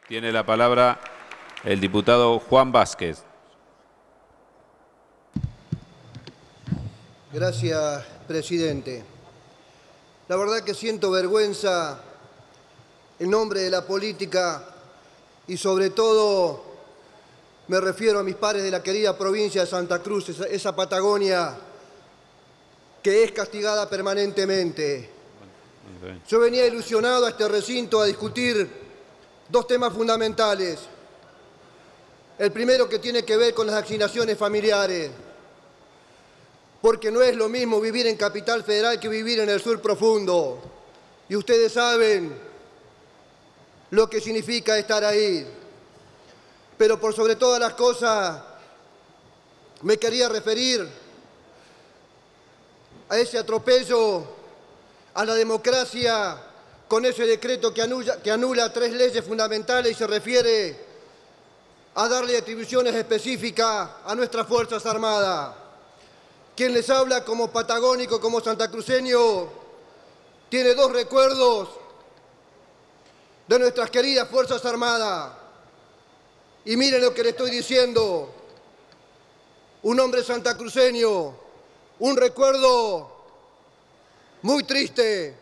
Tiene la palabra el diputado Juan Vázquez. Gracias, presidente. La verdad que siento vergüenza en nombre de la política y sobre todo me refiero a mis pares de la querida provincia de Santa Cruz, esa Patagonia que es castigada permanentemente. Yo venía ilusionado a este recinto a discutir dos temas fundamentales. El primero, que tiene que ver con las asignaciones familiares, porque no es lo mismo vivir en Capital Federal que vivir en el sur profundo. Y ustedes saben lo que significa estar ahí. Pero por sobre todas las cosas, me quería referir a ese atropello a la democracia con ese decreto que anula 3 leyes fundamentales y se refiere a darle atribuciones específicas a nuestras Fuerzas Armadas. Quien les habla como patagónico, como santacruceño, tiene 2 recuerdos de nuestras queridas Fuerzas Armadas. Y miren lo que le estoy diciendo. Un hombre santacruceño, un recuerdo muy triste.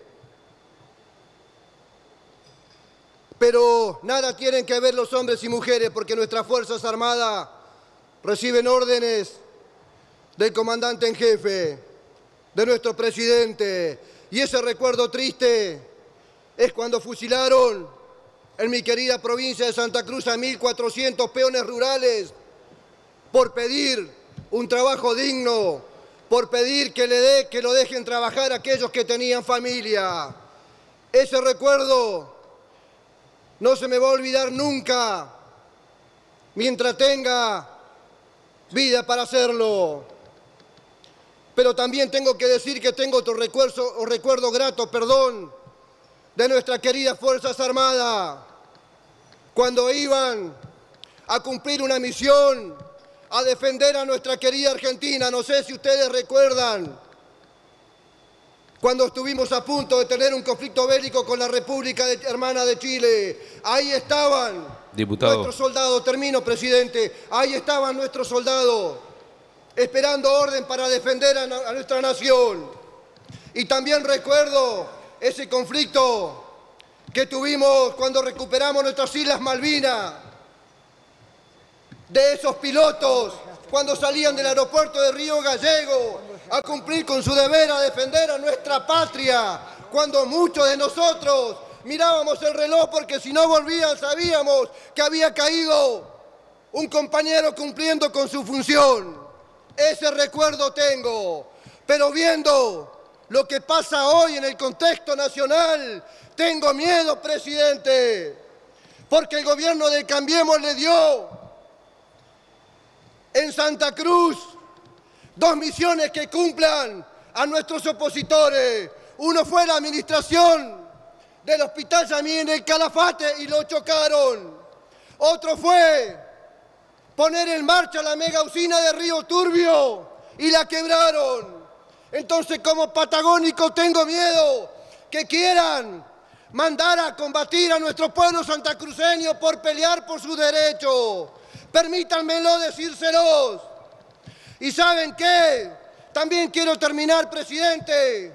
Pero nada tienen que ver los hombres y mujeres, porque nuestras Fuerzas Armadas reciben órdenes del comandante en jefe, de nuestro presidente. Y ese recuerdo triste es cuando fusilaron en mi querida provincia de Santa Cruz a 1.400 peones rurales por pedir un trabajo digno, por pedir que lo dejen trabajar aquellos que tenían familia. Ese recuerdo no se me va a olvidar nunca, mientras tenga vida para hacerlo. Pero también tengo que decir que tengo otro recuerdo grato, de nuestras queridas Fuerzas Armadas, cuando iban a cumplir una misión, a defender a nuestra querida Argentina. No sé si ustedes recuerdan, cuando estuvimos a punto de tener un conflicto bélico con la República Hermana de Chile. Ahí estaban nuestros soldados, termino, presidente, ahí estaban nuestros soldados, esperando orden para defender a nuestra nación. Y también recuerdo ese conflicto que tuvimos cuando recuperamos nuestras Islas Malvinas, de esos pilotos cuando salían del aeropuerto de Río Gallegos a cumplir con su deber, a defender a nuestra patria, cuando muchos de nosotros mirábamos el reloj porque si no volvían sabíamos que había caído un compañero cumpliendo con su función. Ese recuerdo tengo, pero viendo lo que pasa hoy en el contexto nacional, tengo miedo, presidente, porque el gobierno de Cambiemos le dio en Santa Cruz 2 misiones que cumplan a nuestros opositores. Uno fue la administración del Hospital Yamí en el Calafate y lo chocaron. Otro fue poner en marcha la mega usina de Río Turbio y la quebraron. Entonces, como patagónico, tengo miedo que quieran mandar a combatir a nuestro pueblo santacruceño por pelear por sus derechos. Permítanmelo decírselos. ¿Y saben qué? También quiero terminar, presidente.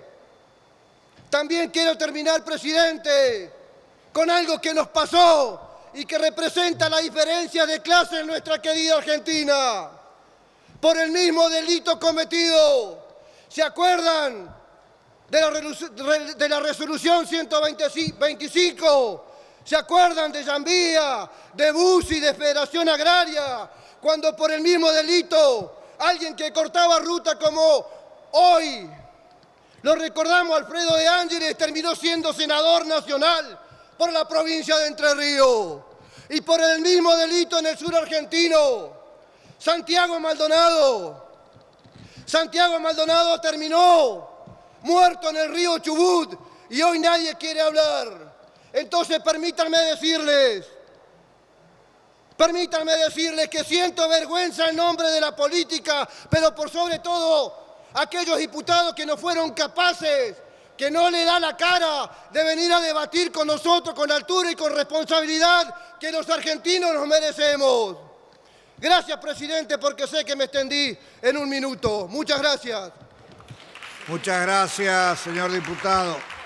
Con algo que nos pasó y que representa la diferencia de clase en nuestra querida Argentina. Por el mismo delito cometido. ¿Se acuerdan de la resolución 125? ¿Se acuerdan de Yambía, de Bussi, de Federación Agraria? Cuando por el mismo delito, alguien que cortaba ruta como hoy, lo recordamos, Alfredo de Ángeles, terminó siendo senador nacional por la provincia de Entre Ríos. Y por el mismo delito en el sur argentino, Santiago Maldonado terminó muerto en el río Chubut y hoy nadie quiere hablar. Entonces permítanme decirles que siento vergüenza en nombre de la política, pero por sobre todo aquellos diputados que no fueron capaces que no le da la cara de venir a debatir con nosotros con altura y con responsabilidad que los argentinos nos merecemos. Gracias, presidente, porque sé que me extendí en un minuto. Muchas gracias. Muchas gracias, señor diputado.